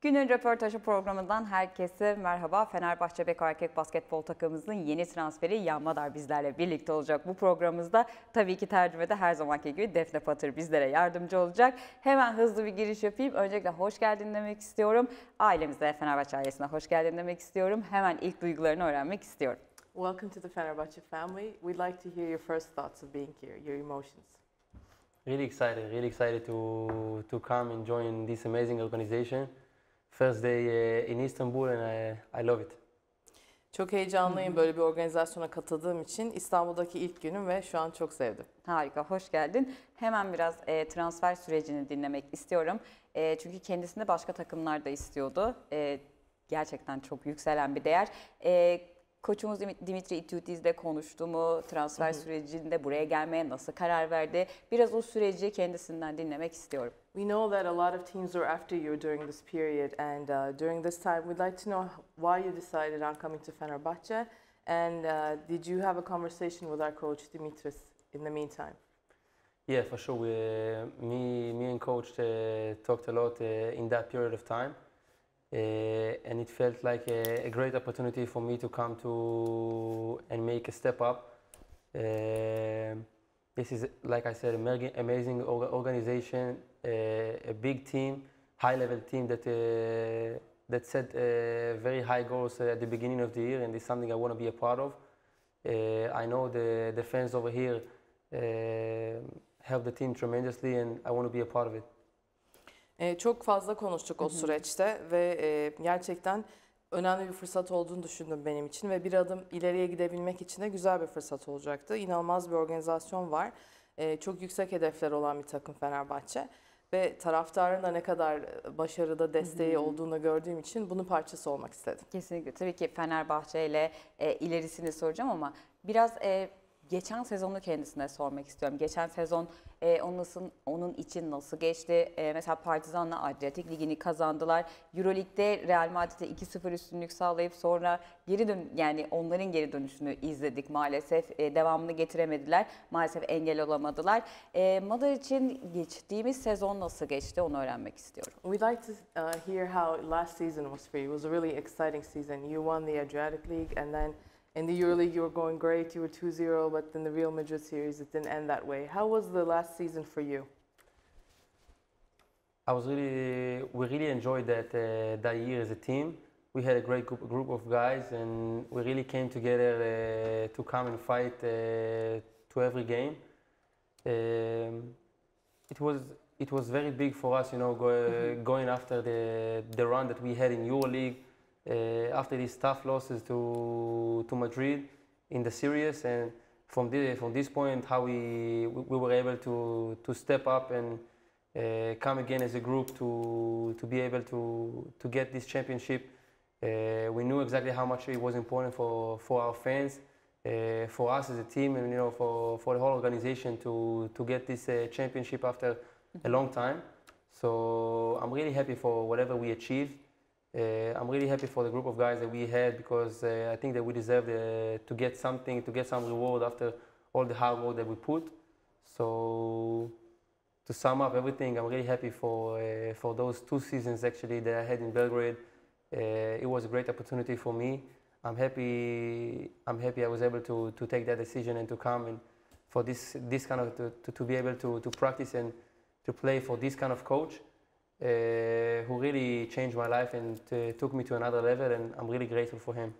Günün röportajı programından herkese merhaba. Fenerbahçe Beko Erkek Basketbol takımımızın yeni transferi Yan Madar bizlerle birlikte olacak. Bu programımızda tabii ki tercümede her zamanki gibi Defne Patır bizlere yardımcı olacak. Hemen hızlı bir giriş yapayım. Öncelikle hoş geldin demek istiyorum. Ailemize, Fenerbahçe ailesine hoş geldin demek istiyorum. Hemen ilk duygularını öğrenmek istiyorum. Welcome to the Fenerbahçe family. We'd like to hear your first thoughts of being here, your emotions. Really excited to come and join this amazing organization. First day in Istanbul and I love it. Çok heyecanlıyım böyle bir organizasyona katıldığım için. İstanbul'daki ilk günüm ve şu an çok sevdim. Harika, hoş geldin. Hemen biraz transfer sürecini dinlemek istiyorum. Çünkü kendisini başka takımlar da istiyordu. Gerçekten çok yükselen bir değer. Koçumuz Dimitri Itoudis de konuştu mu? Transfer sürecinde buraya gelmeye nasıl karar verdi? Biraz o süreci kendisinden dinlemek istiyorum. We know that a lot of teams were after you during this period, and during this time we'd like to know why you decided on coming to Fenerbahçe, and did you have a conversation with our coach Dimitris in the meantime? Yeah, for sure. Me and coach talked a lot in that period of time. And it felt like a great opportunity for me to come to and make a step up. This is, like I said, amazing organization, a big team, high-level team that set very high goals at the beginning of the year, and it's something I want to be a part of. I know the fans over here help the team tremendously, and I want to be a part of it. Çok fazla konuştuk o süreçte ve gerçekten önemli bir fırsat olduğunu düşündüm benim için ve bir adım ileriye gidebilmek için de güzel bir fırsat olacaktı. İnanılmaz bir organizasyon var. Çok yüksek hedefler olan bir takım Fenerbahçe ve taraftarın da ne kadar başarıda desteği olduğunu gördüğüm için bunun parçası olmak istedim. Kesinlikle. Tabii ki Fenerbahçe ile ilerisini soracağım ama biraz geçen sezonu kendisine sormak istiyorum. Geçen sezon onun için nasıl geçti? Mesela Partizan'la Adriyatik Ligi'ni kazandılar. Euroleague'de Real Madrid'e 2-0 üstünlük sağlayıp sonra yani onların geri dönüşünü izledik maalesef. Devamını getiremediler. Maalesef engel olamadılar. Madar için geçtiğimiz sezon nasıl geçti onu öğrenmek istiyorum. We'd like to hear how last season was for you. It was a really exciting season. You won the Adriatic League, and then in the EuroLeague, you were going great. You were 2-0, but then the Real Madrid series, it didn't end that way. How was the last season for you? We really enjoyed that year as a team. We had a great group of guys, and we really came together to come and fight to every game. It was very big for us, going after the run that we had in EuroLeague. After these tough losses to Madrid in the series, and from this point, how we were able to step up and come again as a group to be able to get this championship. We knew exactly how much it was important for our fans, for us as a team, and for the whole organization to get this championship after a long time. So I'm really happy for whatever we achieved. I'm really happy for the group of guys that we had, because I think that we deserve to get some reward after all the hard work that we put. So to sum up everything, I'm really happy for those 2 seasons actually that I had in Belgrade. It was a great opportunity for me. I'm happy I was able to take that decision and to come and for this kind of to be able to practice and to play for this kind of coach. Who really changed my life and took me to another level, and I'm really grateful for him.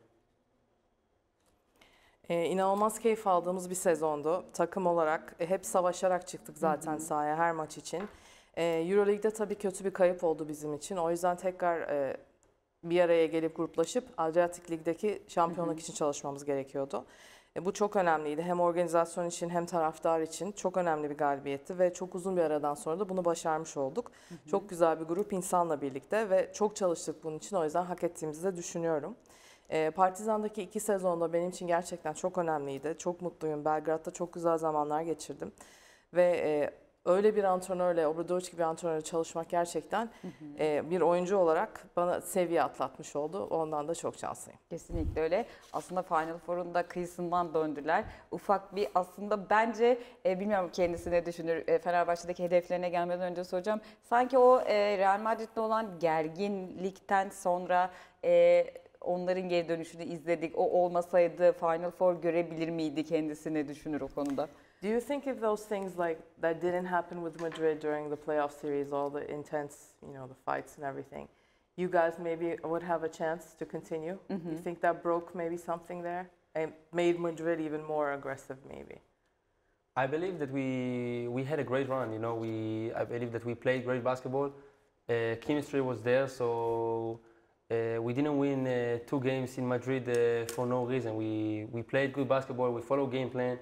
İnanılmaz keyif aldığımız bir sezondu. Takım olarak hep savaşarak çıktık zaten sahaya her maç için. Euroleague'de tabii kötü bir kayıp oldu bizim için. O yüzden tekrar bir araya gelip gruplaşıp Adriatic Lig'deki şampiyonluk için çalışmamız gerekiyordu. Bu çok önemliydi. Hem organizasyon için hem taraftar için çok önemli bir galibiyetti ve çok uzun bir aradan sonra da bunu başarmış olduk. Çok güzel bir grup insanla birlikte ve çok çalıştık bunun için. O yüzden hak ettiğimizi de düşünüyorum. Partizan'daki 2 sezonda benim için gerçekten çok önemliydi. Çok mutluyum. Belgrad'da çok güzel zamanlar geçirdim. Ve öyle bir antrenörle, Obradoviç gibi bir antrenörle çalışmak gerçekten bir oyuncu olarak bana seviye atlatmış oldu. Ondan da çok şanslıyım. Kesinlikle öyle. Aslında Final Four'un da kıyısından döndüler. Ufak bir aslında bence bilmiyorum kendisi ne düşünür. Fenerbahçe'deki hedeflerine gelmeden önce soracağım. Sanki o Real Madrid'le olan gerginlikten sonra onların geri dönüşünü izledik. O olmasaydı Final Four görebilir miydi, kendisi ne düşünür o konuda? Do you think if those things like that didn't happen with Madrid during the playoff series, all the intense, the fights and everything, you guys maybe would have a chance to continue? You think that broke maybe something there and made Madrid even more aggressive maybe? I believe that we had a great run. I believe that we played great basketball. Chemistry was there, so we didn't win 2 games in Madrid for no reason. We played good basketball. We followed game plan,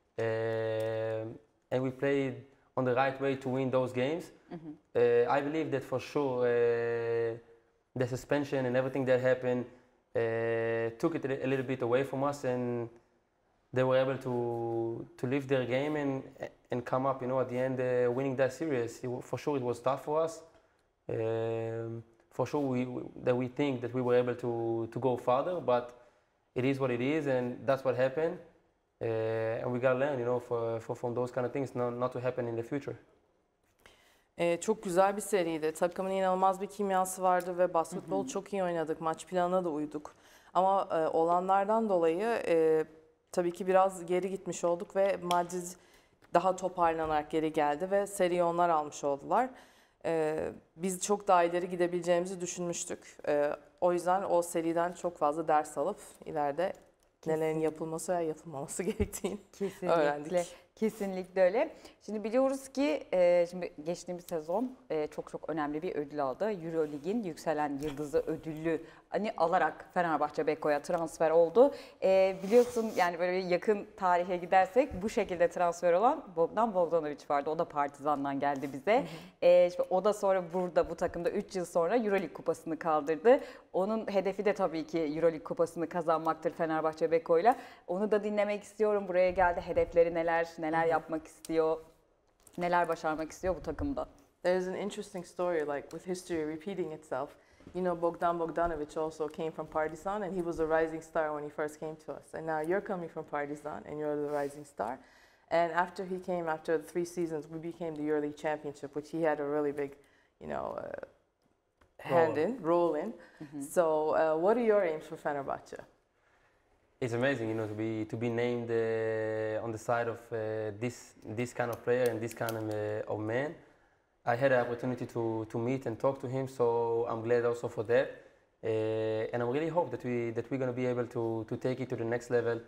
and we played on the right way to win those games. I believe that for sure the suspension and everything that happened took it a little bit away from us, and they were able to lift their game and come up, at the end winning that series. For sure it was tough for us. For sure we think that we were able to go farther, but it is what it is, and that's what happened. And we gotta learn, from those kind of things not to happen in the future. Çok güzel bir seriydi. Takımın inanılmaz bir kimyası vardı ve basketbolu çok iyi oynadık. Maç planına da uyduk. Ama olanlardan dolayı tabii ki biraz geri gitmiş olduk ve Madrid daha toparlanarak geri geldi ve seriyi onlar almış oldular. Biz çok daha ileri gidebileceğimizi düşünmüştük. O yüzden o seriden çok fazla ders alıp ileride nelerin yapılması veya yapılmaması gerektiğini öğrendik. Kesinlikle öyle. Şimdi biliyoruz ki şimdi geçtiğimiz sezon çok önemli bir ödül aldı. Eurolig'in Yükselen Yıldızı ödülü alarak Fenerbahçe Beko'ya transfer oldu. Biliyorsun yani böyle yakın tarihe gidersek bu şekilde transfer olan Bogdan Bogdanović vardı. O da Partizan'dan geldi bize. İşte o da sonra bu takımda 3 yıl sonra Eurolig kupasını kaldırdı. Onun hedefi de tabii ki Eurolig kupasını kazanmaktır Fenerbahçe Beko'yla. Onu da dinlemek istiyorum. Buraya geldi. Hedefleri neler yapmak istiyor, neler başarmak istiyor bu takımda? There's an interesting story, like with history repeating itself. Bogdan Bogdanović also came from Partizan, and he was a rising star when he first came to us. And now you're coming from Partizan, and you're the rising star. And after he came, after the 3 seasons, we became the EuroLeague championship, which he had a really big, role in. So, what are your aims for Fenerbahçe? It's amazing, to be named on the side of this kind of player and this kind of man. I had an opportunity to meet and talk to him, so I'm glad also for that. And I really hope that we're going to be able to take it to the next level.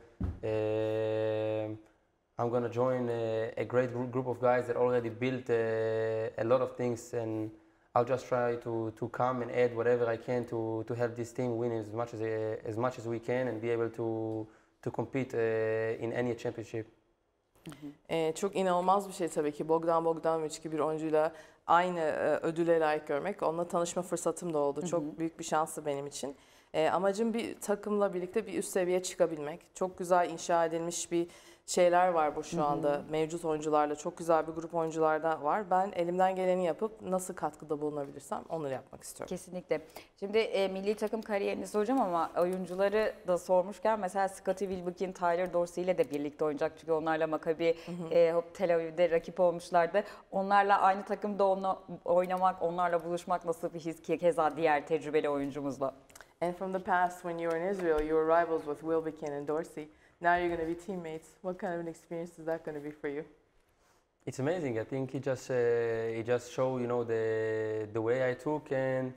I'm going to join a great group of guys that already built a lot of things, and I'll just try to come and add whatever I can to help this team win as much as we can and be able to compete in any championship. Çok inanılmaz bir şey tabii ki Bogdan Bogdanović gibi bir oyuncuyla aynı ödüle layık görmek. Onunla tanışma fırsatım da oldu. Çok büyük bir şansı benim için. Amacım bir takımla birlikte bir üst seviyeye çıkabilmek. Çok güzel inşa edilmiş bir şeyler var bu şu anda. Mevcut oyuncularla çok güzel bir grup oyunculardan var. Ben elimden geleni yapıp nasıl katkıda bulunabilirsem onu yapmak istiyorum. Kesinlikle. Şimdi milli takım kariyerini soracağım ama oyuncuları da sormuşken mesela Scottie Wilbekin, Tyler Dorsey ile de birlikte oynayacak. Çünkü onlarla Maccabi Tel Aviv'de rakip olmuşlardı. Onlarla aynı takımda oynamak, onlarla buluşmak nasıl bir his ki keza diğer tecrübeli oyuncumuzla? And from the past when you were in Israel, you were rivals with Wilbekin and Dorsey. Now you're going to be teammates. What kind of an experience is that going to be for you? It's amazing. I think it just show the way I took, and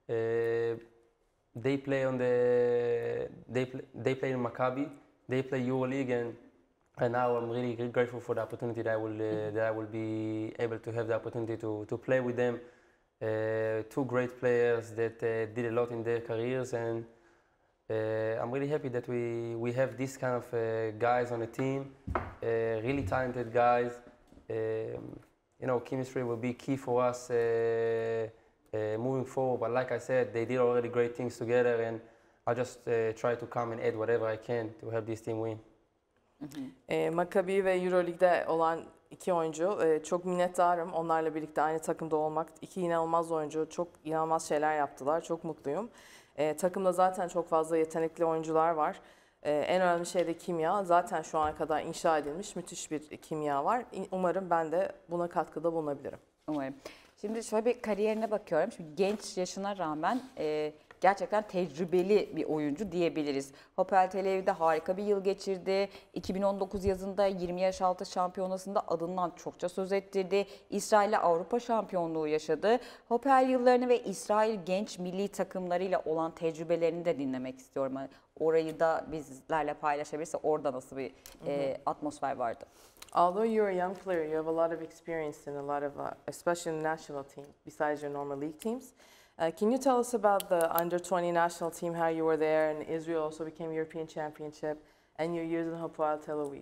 they play they play in Maccabi, they play EuroLeague, and now I'm really grateful for the opportunity that I will be able to have the opportunity to play with them. 2 great players that did a lot in their careers, and I'm really happy that we have this kind of guys on the team, really talented guys. Chemistry will be key for us moving forward. But like I said, they did already great things together, and I'll just try to come and add whatever I can to help this team win. Maccabi ve EuroLeague'de olan iki oyuncu. Çok minnettarım onlarla birlikte aynı takımda olmak. İki inanılmaz oyuncu çok inanılmaz şeyler yaptılar. Çok mutluyum. Takımda zaten çok fazla yetenekli oyuncular var. En önemli şey de kimya. Zaten şu ana kadar inşa edilmiş müthiş bir kimya var. Umarım ben de buna katkıda bulunabilirim. Umarım. Şimdi şöyle bir kariyerine bakıyorum. Şimdi genç yaşına rağmen gerçekten tecrübeli bir oyuncu diyebiliriz. Hapoel Tel Aviv'de harika bir yıl geçirdi. 2019 yazında 20 yaş altı şampiyonasında adından çokça söz ettirdi. İsrail'le Avrupa şampiyonluğu yaşadı. Hapoel yıllarını ve İsrail genç milli takımlarıyla olan tecrübelerini de dinlemek istiyorum. Yani orayı da bizlerle paylaşabilirse orada nasıl bir atmosfer vardı? Although you're a young player, you have a lot of experience in a lot of, especially in the national team, besides your normal league teams. Can you tell us about the under-20 national team, how you were there, and Israel also became European Championship, and your years in Hapoel Tel Aviv?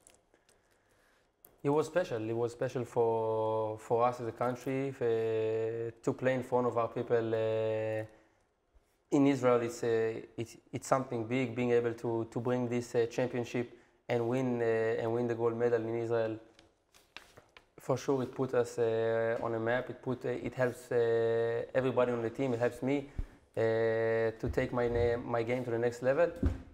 It was special. It was special for us as a country to play in front of our people. In Israel, it's something big. Being able to bring this championship and win the gold medal in Israel. For sure, it put us on a map. It helps everybody on the team. It helps me to take my game to the next level.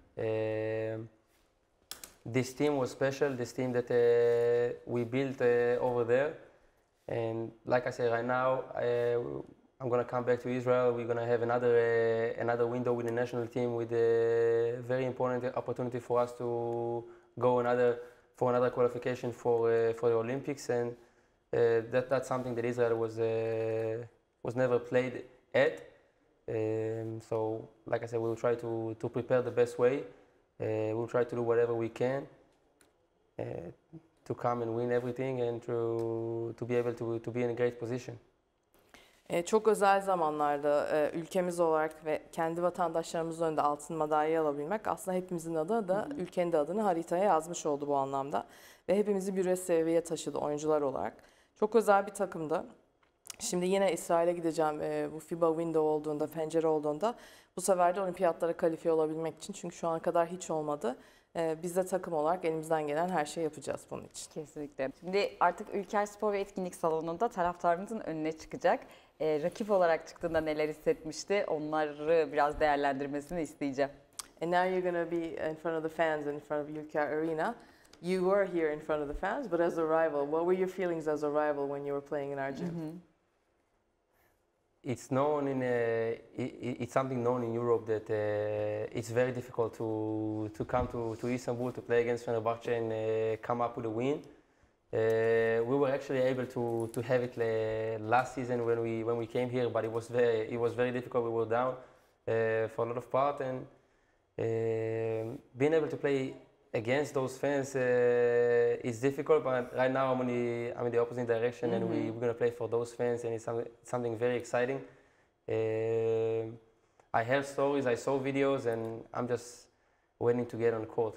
This team was special. This team that we built over there, and like I said, right now I'm gonna come back to Israel. We're gonna have another window with the national team, with a very important opportunity for us to go for another qualification for the Olympics, and that's something that Israel was never played at. So, like I said, we'll try to prepare the best way. We'll try to do whatever we can to come and win everything and to be able to be in a great position. Çok özel zamanlarda ülkemiz olarak ve kendi vatandaşlarımızın önünde altın madalya alabilmek aslında hepimizin adına da ülkenin de adını haritaya yazmış oldu bu anlamda. Ve hepimizi bir üst seviyeye taşıdı oyuncular olarak. Çok özel bir takımdı. Şimdi yine İsrail'e gideceğim bu FIBA window olduğunda, pencere olduğunda. Bu sefer de olimpiyatlara kalifiye olabilmek için. Çünkü şu ana kadar hiç olmadı. Biz de takım olarak elimizden gelen her şeyi yapacağız bunun için. Kesinlikle. Şimdi artık Ülker Spor ve Etkinlik Salonu'nda taraftarımızın önüne çıkacak. Rakip olarak çıktığında neler hissetmişti? Onları biraz değerlendirmesini isteyeceğim. And now you're going to be in front of the fans and in front of Ülker Arena. You were here in front of the fans, but as a rival, what were your feelings as a rival when you were playing in our gym? It's known it's something known in Europe that it's very difficult to come to Istanbul to play against Fenerbahce and come up with a win. We were actually able to have it last season when we came here, but it was very difficult. We were down for a lot of part, and being able to play against those fans is difficult. But right now I'm in the opposite direction, and we're gonna play for those fans, and it's something very exciting. I heard stories, I saw videos, and I'm just waiting to get on court.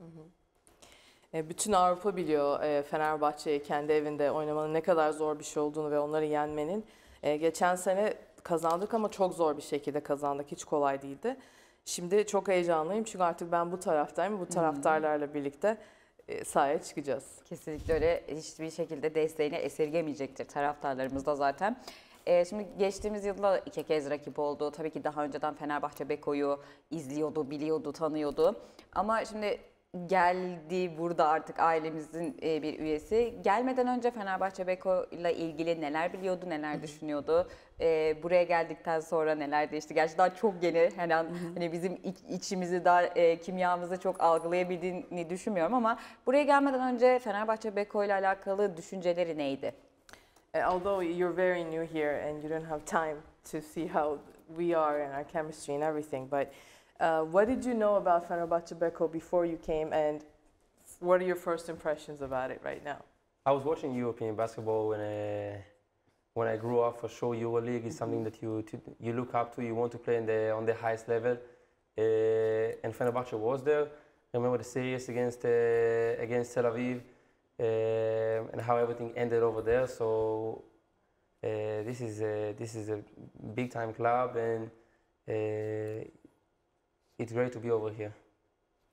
Bütün Avrupa biliyor Fenerbahçe'yi kendi evinde oynamanın ne kadar zor bir şey olduğunu ve onları yenmenin. Geçen sene kazandık ama çok zor bir şekilde kazandık. Hiç kolay değildi. Şimdi çok heyecanlıyım çünkü artık ben bu taraftayım. Bu taraftarlarla birlikte sahaya çıkacağız. Kesinlikle öyle. Hiçbir şekilde desteğini esirgemeyecektir taraftarlarımız da zaten. Şimdi geçtiğimiz yılda 2 kez rakip oldu. Tabii ki daha önceden Fenerbahçe Beko'yu izliyordu, biliyordu, tanıyordu. Ama şimdi geldi burada artık ailemizin bir üyesi. Gelmeden önce Fenerbahçe Beko ile ilgili neler biliyordu, neler düşünüyordu? Buraya geldikten sonra neler değişti? Gerçi daha çok yeni, hani bizim içimizi, kimyamızı çok algılayabildiğini düşünmüyorum ama buraya gelmeden önce Fenerbahçe Beko ile alakalı düşünceleri neydi? Although you're very new here and you don't have time to see how we are and our chemistry and everything, but what did you know about Fenerbahçe Beko before you came, and what are your first impressions about it right now? I was watching European basketball when I grew up. For sure, EuroLeague is something that you look up to. You want to play on the highest level, and Fenerbahçe was there. I remember the series against Tel Aviv, and how everything ended over there. So this is a big time club, and it's great to be over here.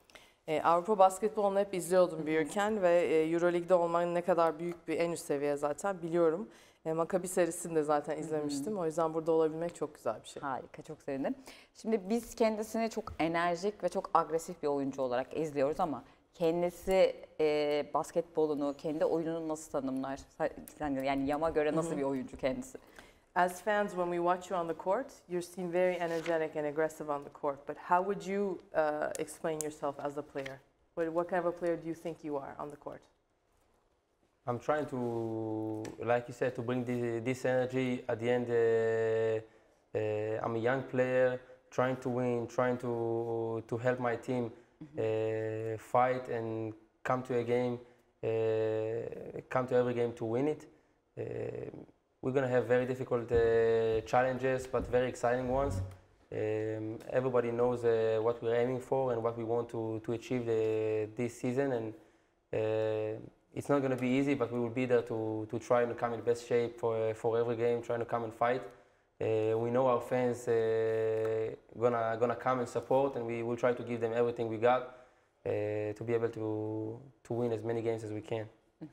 Avrupa basketbolunu hep izliyordum büyürken ve Euroleague'de olmanın ne kadar büyük bir en üst seviye zaten biliyorum. Maccabi serisini de zaten izlemiştim. O yüzden burada olabilmek çok güzel bir şey. Harika, çok sevindim. Şimdi biz kendisini çok enerjik ve çok agresif bir oyuncu olarak izliyoruz ama kendisi basketbolunu, kendi oyununu nasıl tanımlar? Yani Yam'a göre nasıl bir oyuncu kendisi? As fans, when we watch you on the court, you seem very energetic and aggressive on the court. But how would you explain yourself as a player? What kind of a player do you think you are on the court? I'm trying to, like you said, to bring this energy. At the end, I'm a young player, trying to win, trying to help my team fight and come to a game, come to every game to win it. We're going to have very difficult challenges, but very exciting ones. Everybody knows what we're aiming for and what we want to achieve this season. And it's not going to be easy, but we will be there to try and come in best shape for every game, trying to come and fight. We know our fans gonna come and support, and we will try to give them everything we got to be able to win as many games as we can.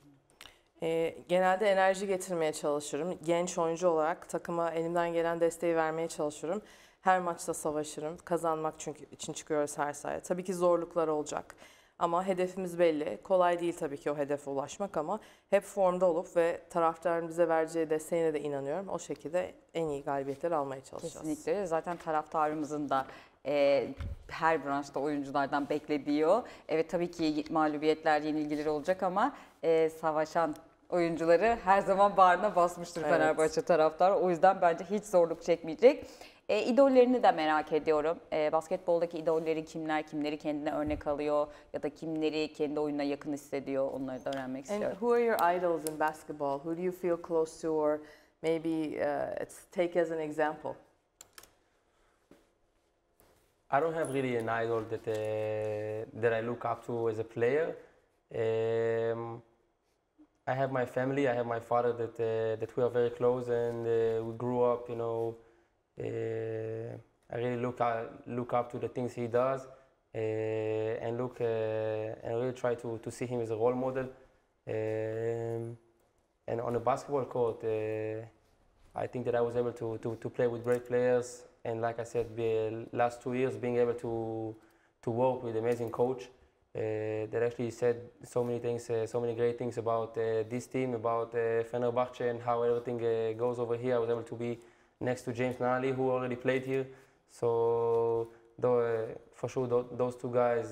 Genelde enerji getirmeye çalışırım. Genç oyuncu olarak takıma elimden gelen desteği vermeye çalışırım. Her maçta savaşırım. Kazanmak çünkü için çıkıyoruz her sahaya. Tabii ki zorluklar olacak. Ama hedefimiz belli. Kolay değil tabii ki o hedefe ulaşmak ama hep formda olup ve taraftarın bize vereceği desteğine de inanıyorum. O şekilde en iyi galibiyetleri almaya çalışacağız. Kesinlikle. Zaten taraftarımızın da her branşta oyunculardan beklediği o. Evet, tabii ki mağlubiyetler, yenilgiler olacak ama savaşan oyuncuları her zaman bağrına basmıştır Evet. Fenerbahçe taraftarı. O yüzden bence hiç zorluk çekmeyecek. İdollerini de merak ediyorum. Basketboldaki idolleri kimler, kimleri kendine örnek alıyor ya da kimleri kendi oyununa yakın hissediyor, onları da öğrenmek And istiyorum. who are your idols in basketball? Who do you feel close to or maybe take as an example? I don't have really an idol that I look up to as a player. I have my family. I have my father that we are very close, and we grew up. You know, I really look up to the things he does, and really try to see him as a role model. And on the basketball court, I think that I was able to play with great players. And like I said, the last 2 years being able to work with amazing coach that actually said so many things, so many great things about this team, about Fenerbahce and how everything goes over here. I was able to be next to James Nally, who already played here. So for sure, those two guys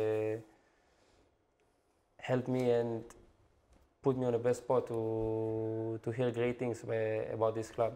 helped me and put me on the best spot to hear great things about this club.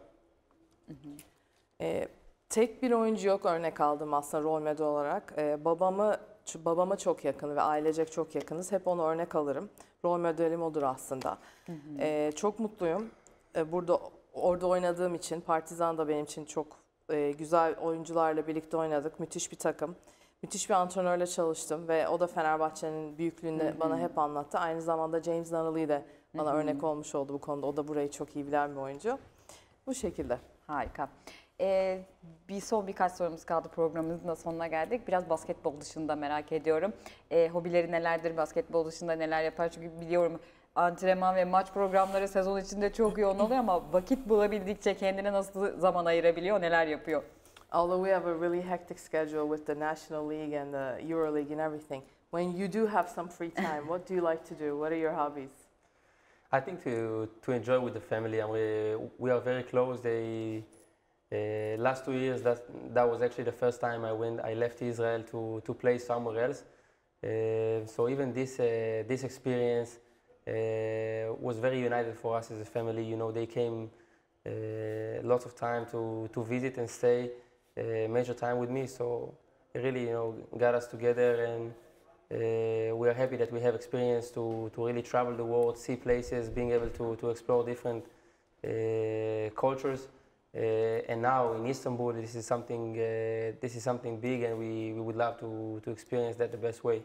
Tek bir oyuncu yok örnek aldım aslında rol model olarak. Babama çok yakın ve ailecek çok yakınız. Hep onu örnek alırım. Rol modelim odur aslında. Çok mutluyum. Orada oynadığım için, Partizan da benim için çok güzel oyuncularla birlikte oynadık. Müthiş bir takım. Müthiş bir antrenörle çalıştım ve o da Fenerbahçe'nin büyüklüğünü bana hep anlattı. Aynı zamanda James Nunnally de bana örnek olmuş oldu bu konuda. O da burayı çok iyi bilen bir oyuncu. Bu şekilde. Harika. Birkaç sorumuz kaldı, programımızın da sonuna geldik. Biraz basketbol dışında merak ediyorum. Hobileri nelerdir, basketbol dışında neler yapar? Çünkü biliyorum antrenman ve maç programları sezon içinde çok yoğun oluyor ama vakit bulabildikçe kendine nasıl zaman ayırabiliyor, neler yapıyor? Although we have a really hectic schedule with the National League and the Euro League and everything, when you do have some free time, what do you like to do? What are your hobbies? I think to enjoy with the family. We are very close. Last 2 years, that was actually the first time I left Israel to play somewhere else. So even this experience was very united for us as a family. You know, they came lots of time to visit and stay major time with me. So it really, you know, got us together, and we are happy that we have experience to really travel the world, see places, being able to explore different cultures. And now in Istanbul, this is something big, and we would love to experience that the best way.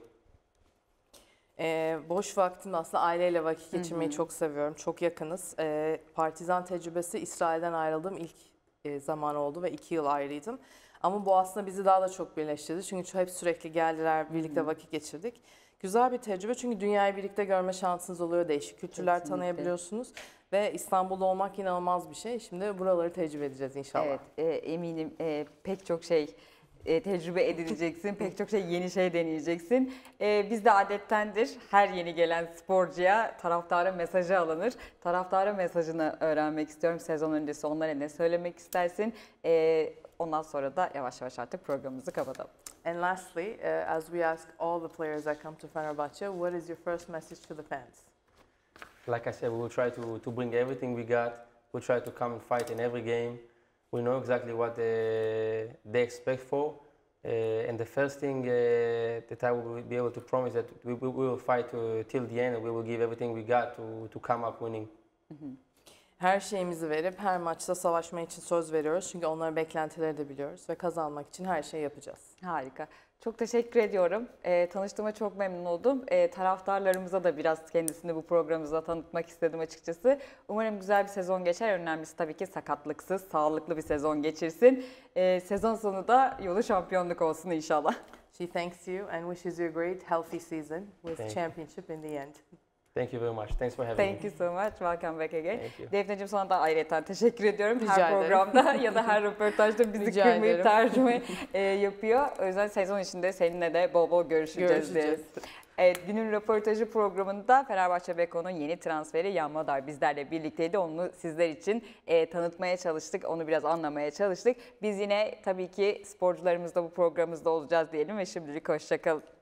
Boş vaktimde aslında aileyle vakit geçirmeyi çok seviyorum. Çok yakınız. Partizan tecrübesi İsrail'den ayrıldığım ilk zaman oldu ve 2 yıl ayrıydım. Ama bu aslında bizi daha da çok birleştirdi. Çünkü hep sürekli geldiler, birlikte vakit geçirdik. Güzel bir tecrübe çünkü dünyayı birlikte görme şansınız oluyor. Değişik kültürler Kesinlikle. tanıyabiliyorsunuz. Ve İstanbul'da olmak inanılmaz bir şey. Şimdi buraları tecrübe edeceğiz inşallah. Evet, eminim pek çok şey tecrübe edineceksin, pek çok yeni şey deneyeceksin. Bizde adettendir her yeni gelen sporcuya taraftara mesajı alınır. Taraftara mesajını öğrenmek istiyorum. Sezon öncesi onlara ne söylemek istersin? Ondan sonra da yavaş yavaş artık programımızı kapatalım. And lastly, as we ask all the players that come to Fenerbahçe, what is your first message to the fans? Like I said, we will try to bring everything we got. We'll try to come and fight in every game. We know exactly what they expect for. And the first thing that I will be able to promise that we will fight till the end and we will give everything we got to come up winning. Her şeyimizi verip her maçta savaşma için söz veriyoruz. Çünkü onların beklentileri de biliyoruz ve kazanmak için her şeyi yapacağız. Harika. Çok teşekkür ediyorum. Tanıştığıma çok memnun oldum. Taraftarlarımıza da biraz kendisini bu programımızda tanıtmak istedim açıkçası. Umarım güzel bir sezon geçer. Önemlisi tabii ki sakatlıksız, sağlıklı bir sezon geçirsin. Sezon sonu da yolu şampiyonluk olsun inşallah. She thanks you and wishes you a great healthy season with Thank you. championship in the end. Thank you very much. Thanks for having Thank me. you so much. Welcome back again. Thank you. Defneciğim, sana da ayrıca teşekkür ediyorum. Rica Her ederim. programda ya da her röportajda bizi Rica kırmayıp ederim. tercüme yapıyor. O yüzden sezon içinde seninle de bol bol görüşeceğiz. Görüşeceğiz. Evet, günün röportajı programında Fenerbahçe Beko'nun yeni transferi Jan Madar bizlerle birlikteydi. Onu sizler için tanıtmaya çalıştık, onu biraz anlamaya çalıştık. Biz yine tabii ki sporcularımızla bu programımızda olacağız diyelim ve şimdilik hoşça kalın.